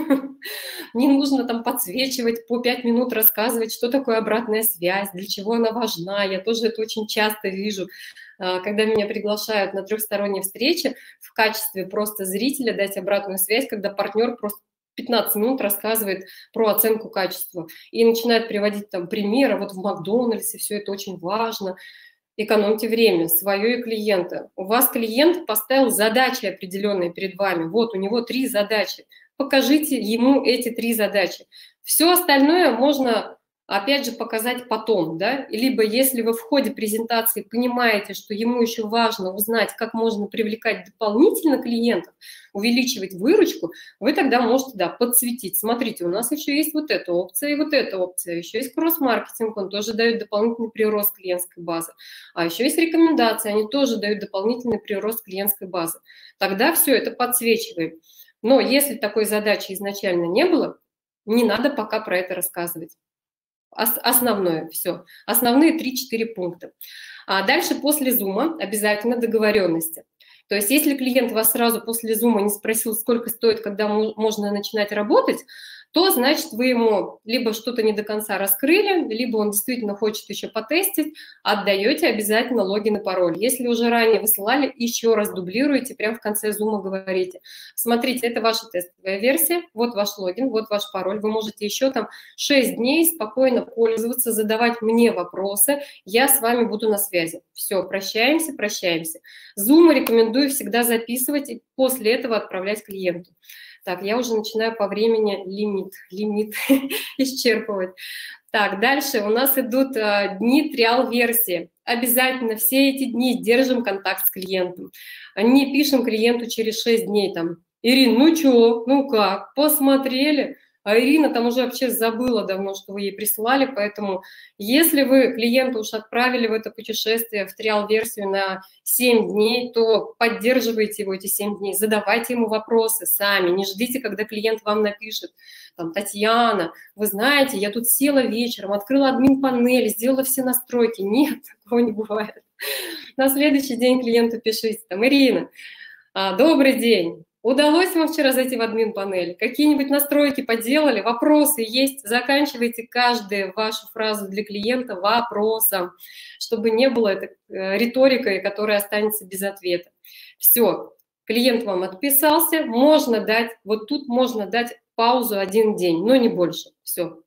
Не нужно там подсвечивать, по пять минут рассказывать, что такое обратная связь, для чего она важна. Я тоже это очень часто вижу, когда меня приглашают на трехсторонние встречи в качестве просто зрителя дать обратную связь, когда партнер просто пятнадцать минут рассказывает про оценку качества и начинает приводить там примеры, вот в Макдональдсе все это очень важно. Экономьте время свое и клиента. У вас клиент поставил задачи определенные перед вами. Вот у него три задачи. Покажите ему эти три задачи. Все остальное можно, опять же, показать потом. Да? Либо если вы в ходе презентации понимаете, что ему еще важно узнать, как можно привлекать дополнительно клиентов, увеличивать выручку, вы тогда можете, да, подсветить. Смотрите, у нас еще есть вот эта опция и вот эта опция. Еще есть кросс-маркетинг, он тоже дает дополнительный прирост клиентской базы. А еще есть рекомендации, они тоже дают дополнительный прирост клиентской базы. Тогда все это подсвечиваем. Но если такой задачи изначально не было, не надо пока про это рассказывать. Основное все. Основные три-четыре пункта. А дальше после зума обязательно договоренности. То есть если клиент вас сразу после зума не спросил, сколько стоит, когда можно начинать работать, то, значит, вы ему либо что-то не до конца раскрыли, либо он действительно хочет еще потестить, отдаете обязательно логин и пароль. Если уже ранее высылали, еще раз дублируете, прямо в конце зума говорите. Смотрите, это ваша тестовая версия, вот ваш логин, вот ваш пароль. Вы можете еще там шесть дней спокойно пользоваться, задавать мне вопросы, я с вами буду на связи. Все, прощаемся, прощаемся. Зум рекомендую всегда записывать и после этого отправлять клиенту. Так, я уже начинаю по времени лимит, лимит исчерпывать. Так, дальше у нас идут а, дни триал-версии. Обязательно все эти дни держим контакт с клиентом. Не пишем клиенту через шесть дней там, Ирина, ну что, ну как, посмотрели? А Ирина там уже вообще забыла давно, что вы ей прислали, поэтому если вы клиента уж отправили в это путешествие, в триал-версию на семь дней, то поддерживайте его эти семь дней, задавайте ему вопросы сами, не ждите, когда клиент вам напишет, там, Татьяна, вы знаете, я тут села вечером, открыла админ-панель, сделала все настройки. Нет, такого не бывает. На следующий день клиенту пишите, там, Ирина, добрый день. Удалось вам вчера зайти в админ-панель? Какие-нибудь настройки поделали? Вопросы есть? Заканчивайте каждую вашу фразу для клиента вопросом, чтобы не было этой риторикой, которая останется без ответа. Все, клиент вам отписался, можно дать, вот тут можно дать паузу один день, но не больше. Все.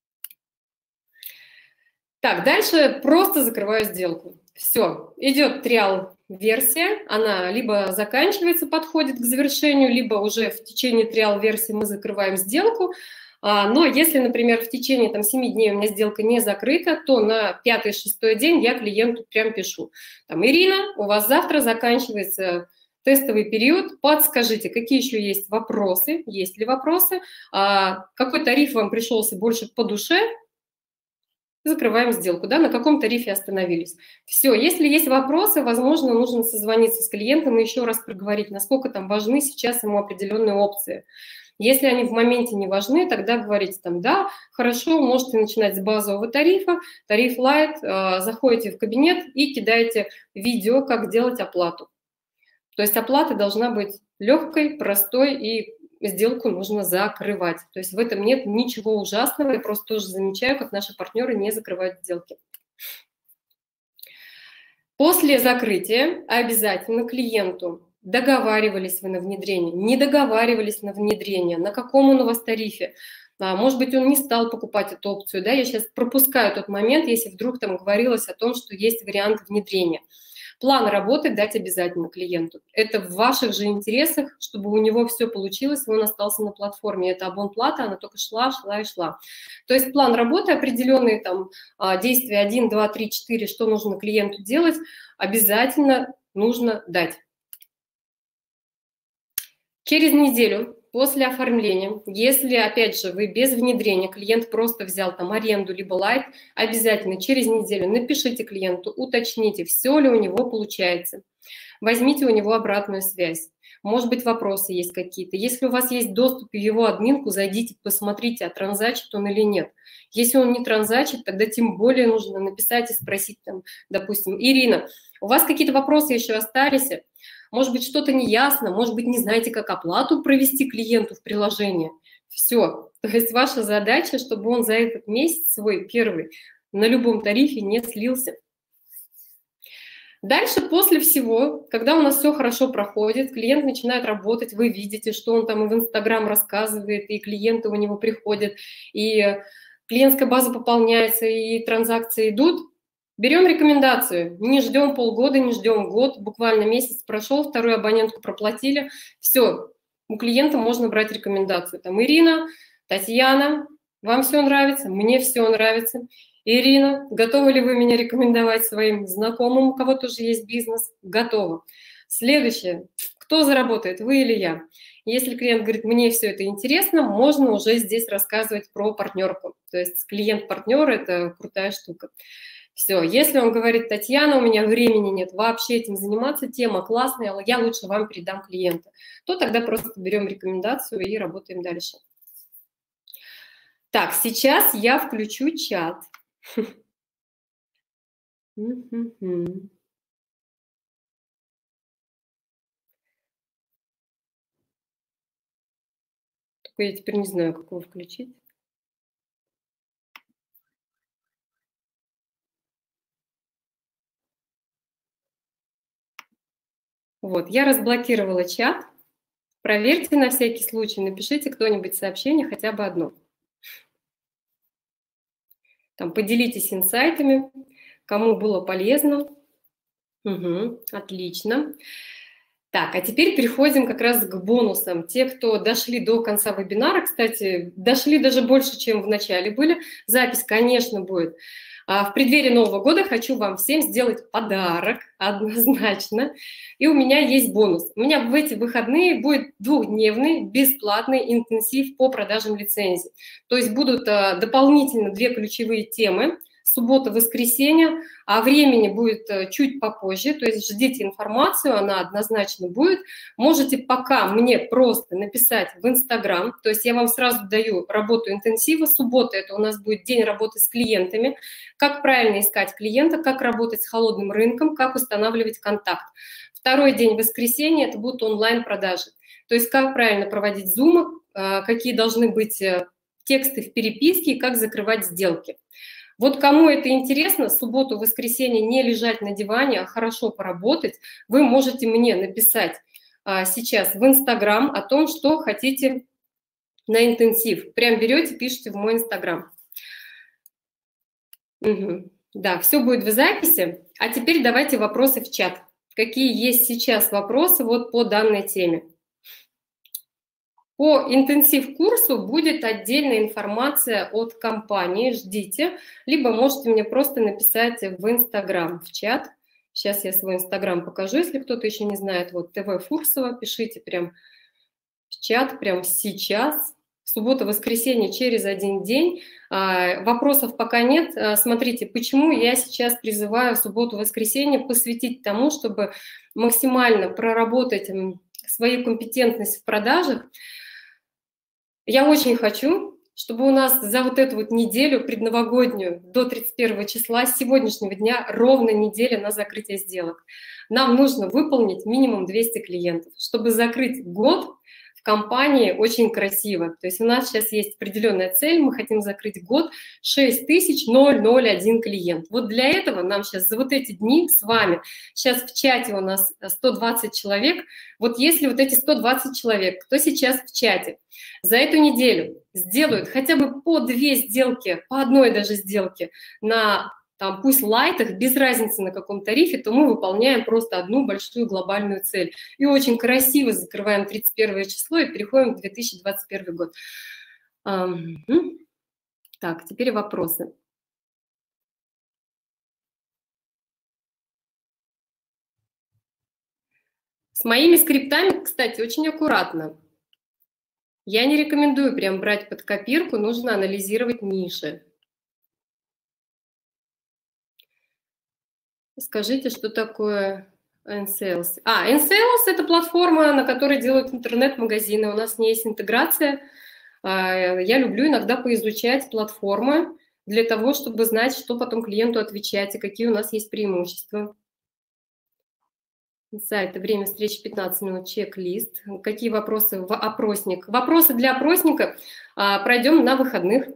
Так, дальше просто закрываю сделку. Все, идет триал-версия, она либо заканчивается, подходит к завершению, либо уже в течение триал-версии мы закрываем сделку. Но если, например, в течение там, семи дней у меня сделка не закрыта, то на пятый-шестой день я клиенту прям пишу. Там, Ирина, у вас завтра заканчивается тестовый период, подскажите, какие еще есть вопросы, есть ли вопросы, какой тариф вам пришелся больше по душе, закрываем сделку, да, на каком тарифе остановились. Все, если есть вопросы, возможно, нужно созвониться с клиентом и еще раз проговорить, насколько там важны сейчас ему определенные опции. Если они в моменте не важны, тогда говорите там, да, хорошо, можете начинать с базового тарифа, тариф Light, э, заходите в кабинет и кидаете видео, как делать оплату. То есть оплата должна быть легкой, простой, и сделку нужно закрывать. То есть в этом нет ничего ужасного, я просто тоже замечаю, как наши партнеры не закрывают сделки. После закрытия обязательно клиенту договаривались вы на внедрение, не договаривались на внедрение, на каком он у вас тарифе. Может быть, он не стал покупать эту опцию. Да? Я сейчас пропускаю тот момент, если вдруг там говорилось о том, что есть вариант внедрения. План работы дать обязательно клиенту. Это в ваших же интересах, чтобы у него все получилось, и он остался на платформе. Это абонплата, она только шла, шла и шла. То есть план работы, определенные там действия один, два, три, четыре, что нужно клиенту делать, обязательно нужно дать. Через неделю после оформления, если, опять же, вы без внедрения, клиент просто взял там аренду либо лайт, обязательно через неделю напишите клиенту, уточните, все ли у него получается. Возьмите у него обратную связь. Может быть, вопросы есть какие-то. Если у вас есть доступ в его админку, зайдите, посмотрите, а транзачит он или нет. Если он не транзачит, тогда тем более нужно написать и спросить, там, допустим, Ирина, у вас какие-то вопросы еще остались? Может быть, что-то неясно, может быть, не знаете, как оплату провести клиенту в приложение. Все. То есть ваша задача, чтобы он за этот месяц свой первый на любом тарифе не слился. Дальше, после всего, когда у нас все хорошо проходит, клиент начинает работать, вы видите, что он там и в Инстаграм рассказывает, и клиенты у него приходят, и клиентская база пополняется, и транзакции идут, берем рекомендацию, не ждем полгода, не ждем год, буквально месяц прошел, вторую абонентку проплатили, все, у клиента можно брать рекомендацию. Там Ирина, Татьяна, вам все нравится, мне все нравится. Ирина, готовы ли вы меня рекомендовать своим знакомым, у кого тоже есть бизнес? Готово. Следующее. Кто заработает, вы или я? Если клиент говорит, мне все это интересно, можно уже здесь рассказывать про партнерку. То есть клиент-партнер – это крутая штука. Все. Если он говорит, Татьяна, у меня времени нет вообще этим заниматься, тема классная, но я лучше вам передам клиента, то тогда просто берем рекомендацию и работаем дальше. Так, сейчас я включу чат. Только я теперь не знаю, как его включить. Вот, я разблокировала чат. Проверьте на всякий случай, напишите кто-нибудь сообщение, хотя бы одно. Там поделитесь инсайтами, кому было полезно. Угу, отлично. Так, а теперь переходим как раз к бонусам. Те, кто дошли до конца вебинара, кстати, дошли даже больше, чем в начале были. Запись, конечно, будет. В преддверии Нового года хочу вам всем сделать подарок, однозначно. И у меня есть бонус. У меня в эти выходные будет двухдневный бесплатный интенсив по продажам лицензий. То есть будут дополнительно две ключевые темы. Суббота, воскресенье, а времени будет чуть попозже, то есть ждите информацию, она однозначно будет. Можете пока мне просто написать в Инстаграм, то есть я вам сразу даю работу интенсива. Суббота – это у нас будет день работы с клиентами, как правильно искать клиента, как работать с холодным рынком, как устанавливать контакт. Второй день воскресенья – это будут онлайн-продажи, то есть как правильно проводить зумы, какие должны быть тексты в переписке и как закрывать сделки. Вот кому это интересно, субботу, воскресенье не лежать на диване, а хорошо поработать, вы можете мне написать а, сейчас в Инстаграм о том, что хотите на интенсив. Прям берете, пишите в мой Инстаграм. Угу. Да, все будет в записи. А теперь давайте вопросы в чат. Какие есть сейчас вопросы вот по данной теме? По интенсив-курсу будет отдельная информация от компании, ждите, либо можете мне просто написать в Инстаграм, в чат. Сейчас я свой Инстаграм покажу, если кто-то еще не знает. Вот ТВ Фурсова, пишите прям в чат, прям сейчас. Суббота, воскресенье через один день. Вопросов пока нет. Смотрите, почему я сейчас призываю субботу, воскресенье посвятить тому, чтобы максимально проработать свою компетентность в продажах. Я очень хочу, чтобы у нас за вот эту вот неделю предновогоднюю до тридцать первого числа с сегодняшнего дня ровно неделя на закрытие сделок. Нам нужно выполнить минимум двести клиентов, чтобы закрыть год в компании очень красиво. То есть у нас сейчас есть определенная цель, мы хотим закрыть год шесть тысяч один клиент. Вот для этого нам сейчас за вот эти дни с вами, сейчас в чате у нас сто двадцать человек, вот если вот эти сто двадцать человек, кто сейчас в чате, за эту неделю сделают хотя бы по две сделки, по одной даже сделке на, там, пусть лайтах, без разницы на каком тарифе, то мы выполняем просто одну большую глобальную цель. И очень красиво закрываем тридцать первое число и переходим в две тысячи двадцать первый год. Так, теперь вопросы. С моими скриптами, кстати, очень аккуратно. Я не рекомендую прям брать под копирку, нужно анализировать ниши. Скажите, что такое эн селс? А, эн селс – это платформа, на которой делают интернет-магазины. У нас не есть интеграция. Я люблю иногда поизучать платформы для того, чтобы знать, что потом клиенту отвечать и какие у нас есть преимущества. Сайт, время встречи пятнадцать минут, чек-лист. Какие вопросы в опросник? Вопросы для опросника а, пройдем на выходных.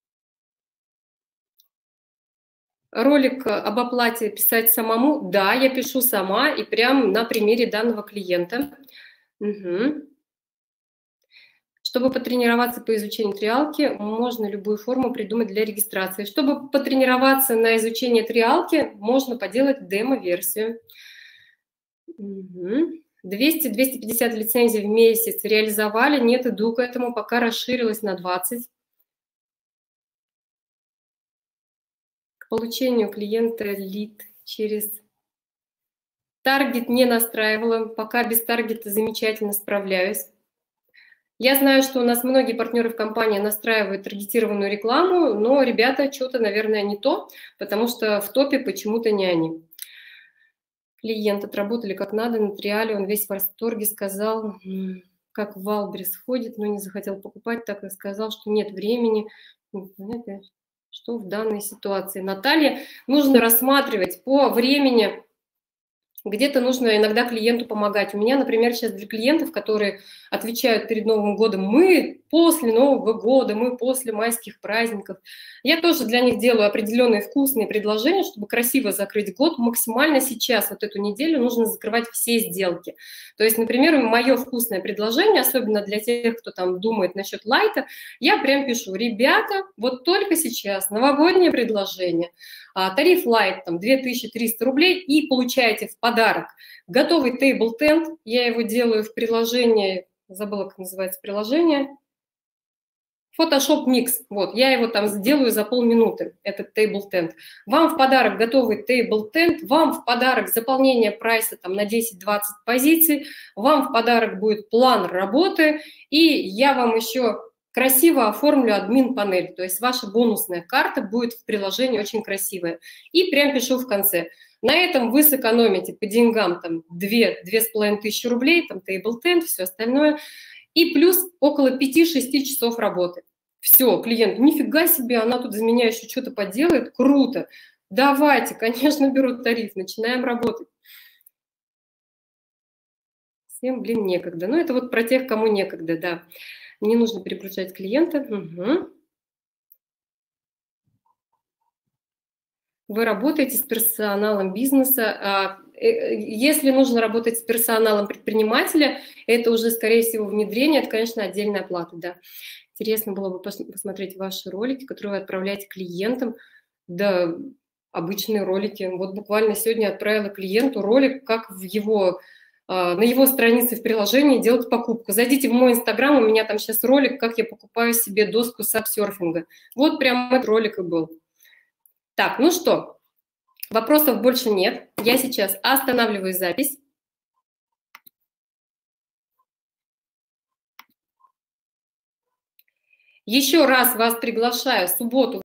Ролик об оплате писать самому? Да, я пишу сама и прям на примере данного клиента. Угу. Чтобы потренироваться по изучению триалки, можно любую форму придумать для регистрации. Чтобы потренироваться на изучение триалки, можно поделать демо-версию. Угу. двести — двести пятьдесят лицензий в месяц реализовали, нет, иду к этому, пока расширилось на двадцать. К получению клиента лид через таргет не настраивала, пока без таргета замечательно справляюсь. Я знаю, что у нас многие партнеры в компании настраивают таргетированную рекламу, но ребята что-то, наверное, не то, потому что в топе почему-то не они. Клиент отработали как надо на триале, он весь в восторге, сказал, как в Валберес ходит, но не захотел покупать, так и сказал, что нет времени. Что в данной ситуации? Наталья, нужно рассматривать по времени. Где-то нужно иногда клиенту помогать. У меня, например, сейчас для клиентов, которые отвечают перед Новым годом, мы после Нового года, мы после майских праздников. Я тоже для них делаю определенные вкусные предложения, чтобы красиво закрыть год. Максимально сейчас, вот эту неделю, нужно закрывать все сделки. То есть, например, мое вкусное предложение, особенно для тех, кто там думает насчет лайта, я прям пишу: ребята, вот только сейчас новогоднее предложение, тариф лайт там две тысячи триста рублей, и получаете в подарок готовый table tent. Я его делаю в приложении, забыла, как называется приложение, Photoshop Mix. Вот, я его там сделаю за полминуты, этот table tent. Вам в подарок готовый table tent, вам в подарок заполнение прайса там на десять-двадцать позиций, вам в подарок будет план работы, и я вам еще красиво оформлю админ-панель, то есть ваша бонусная карта будет в приложении очень красивая. И прям пишу в конце: на этом вы сэкономите по деньгам там две-две с половиной тысячи рублей, там table tent, все остальное, и плюс около пяти-шести часов работы. Все, клиент, нифига себе, она тут за меня еще что-то поделает, круто. Давайте, конечно, беру тариф, начинаем работать. Всем, блин, некогда. Ну, это вот про тех, кому некогда, да. Не нужно перегружать клиента. Угу. Вы работаете с персоналом бизнеса. Если нужно работать с персоналом предпринимателя, это уже, скорее всего, внедрение, это, конечно, отдельная плата, да. Интересно было бы посмотреть ваши ролики, которые вы отправляете клиентам. Да, обычные ролики. Вот буквально сегодня отправила клиенту ролик, как в его... на его странице в приложении делать покупку. Зайдите в мой инстаграм, у меня там сейчас ролик, как я покупаю себе доску сапсерфинга. Вот прям этот ролик и был. Так, ну что, вопросов больше нет. Я сейчас останавливаю запись. Еще раз вас приглашаю в субботу